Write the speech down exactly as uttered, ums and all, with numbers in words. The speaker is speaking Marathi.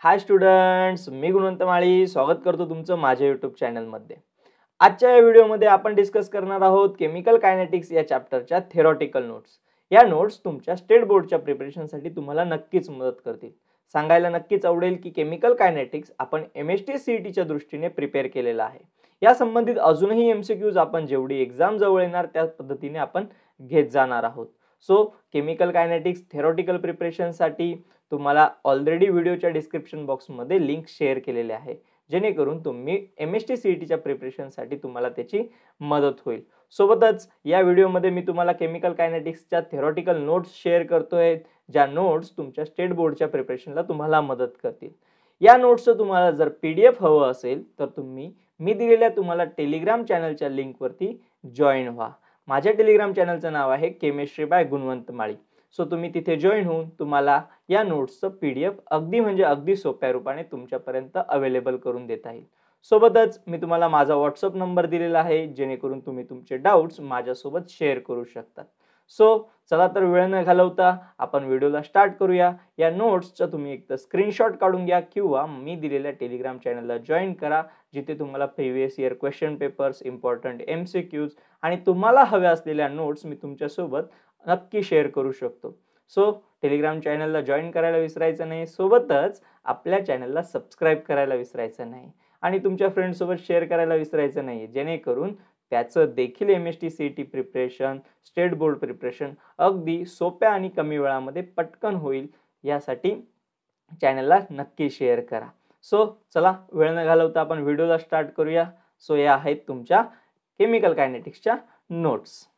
हाय स्टुडंट्स, मी गुणवंत माळी स्वागत करतो तुमचं माझ्या यूट्यूब चॅनलमध्ये। आजच्या या व्हिडिओमध्ये आपण डिस्कस करणार आहोत केमिकल कायनेटिक्स या चॅप्टरच्या थेरॉटिकल नोट्स। या नोट्स तुमच्या स्टेट बोर्डच्या प्रिपरेशनसाठी तुम्हाला नक्कीच मदत करतील। सांगायला नक्कीच आवडेल की केमिकल कायनेटिक्स आपण एमएसटी सीईटीच्या दृष्टीने प्रिपेअर केलेला आहे। या संबंधित अजूनही एमसीक्यूज आपण जेवढी एक्झाम जवळ येणार त्या पद्धतीने आपण घेत जाणार आहोत। सो केमिकल कायनेटिक्स थेरॉटिकल प्रिपरेशनसाठी तुम्हाला ऑलरेडी व्हिडिओच्या डिस्क्रिप्शन बॉक्समध्ये लिंक शेअर केलेले आहे, जेणेकरून तुम्ही एमएसटी सीईटीच्या प्रिपरेशनसाठी तुम्हाला त्याची मदत होईल। सोबतच या व्हिडिओमध्ये मी तुम्हाला केमिकल कायनेटिक्सच्या थेरॉटिकल नोट्स शेअर करतोय, ज्या नोट्स तुमच्या स्टेट बोर्डच्या प्रिपरेशनला तुम्हाला मदत करतील। या नोट्सचं तुम्हाला जर पीडीएफ हवं असेल तर तुम्ही मी दिलेल्या तुम्हाला टेलिग्राम चॅनलच्या लिंकवरती जॉईन व्हा। माझ्या टेलिग्राम चॅनलचं नाव आहे chemistry by Gunwant Mali. So तुम्ही तिथे जॉईन होऊन तुम्हाला या नोट्सचं पीडीएफ अगदी म्हणजे अगदी सोप्या रूपाने तुमच्यापर्यंत अवेलेबल करून देता येईल। सोबतच मी तुम्हाला माझा व्हॉट्सअप नंबर दिलेला आहे, जेणेकरून तुम्ही तुमचे डाउट्स माझ्यासोबत शेअर करू शकता। सो चला तर वेळ न घालवता आपण व्हिडिओला स्टार्ट करूया। या नोट्सचा तुम्ही एक तर स्क्रीनशॉट काढून घ्या किंवा मी दिलेल्या टेलिग्राम चॅनलला जॉईन करा, जिथे तुम्हाला previous year question papers, important MCQs आणि तुम्हाला हव्या असलेल्या नोट्स मी तुमच्यासोबत नक्की शेअर करू शकतो। सो टेलिग्राम चॅनलला जॉईन करायला विसरायचं नाही, सोबतच आपल्या चॅनलला सबस्क्राइब करायला विसरायचं नाही आणि तुमच्या फ्रेंड्स सोबत शेअर करायला विसरायचं नाही, जेणेकरून त्याचं देखील MST CET preparation, state board preparation अगदी सोप्या आणि कमी वेळामध्ये पटकन होईल। यासाठी चॅनलला नक्की शेअर करा। सो चला वेळ न घालवता आपण व्हिडिओला स्टार्ट करूया। सो या आहेत तुमच्या केमिकल कायनेटिक्सच्या नोट्स।